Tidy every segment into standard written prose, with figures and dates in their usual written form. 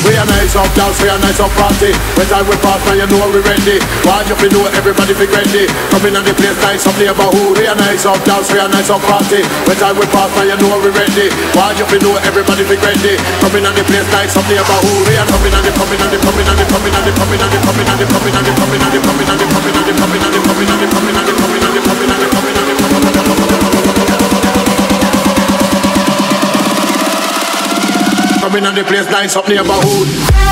We a nice up dance, we a nice up party. When time we pass, man, you know we ready. Why you fi know everybody fi ready? Come in on the place, nice up neighborhood. We a nice up dance, we a nice up party. When time we pass, man, you know we ready. Why you fi know everybody fi ready? Come in on the place, nice up neighborhood. We a coming on the coming on the coming on the coming on the coming on the coming on the coming on the coming on the coming on the coming on the coming on the coming on the coming on the coming on the coming on the coming on the coming on the coming on the place, nice up neighborhood.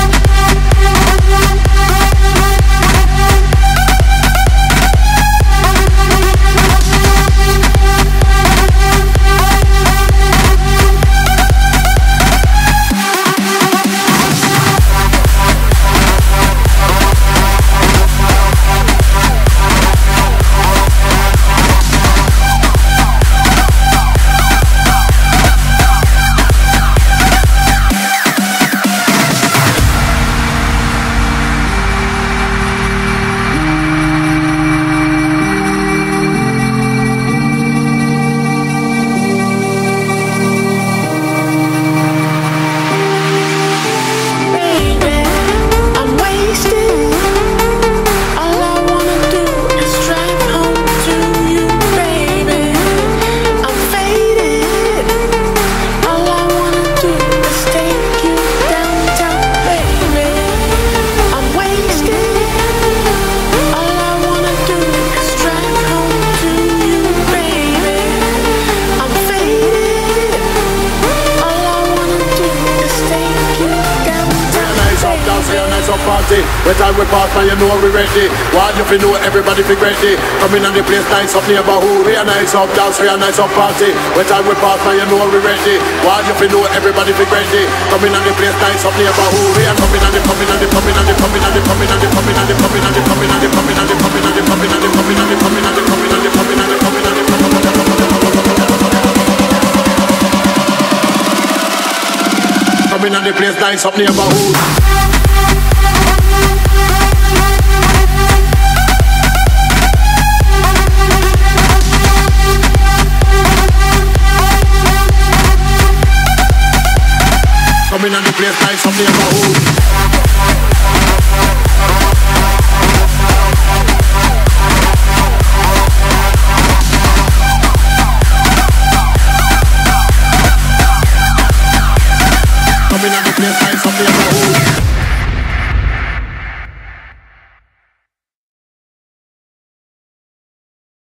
When time we pass, man, you know we ready. Why you fi know everybody fi ready? Come in on the place, nice up neighborhood. We a nice up dance, we a nice up party. When time we pass, man, you know we ready. Why you fi know everybody fi ready? Come in on the place, nice up neighborhood. We a coming on the coming on the coming on the coming on the coming on the coming on the coming on the coming on the coming on the coming on the coming on the coming on the coming on the coming on the coming on the coming on the coming on the place, nice up neighborhood. Coming on the place, nice up neighborhood.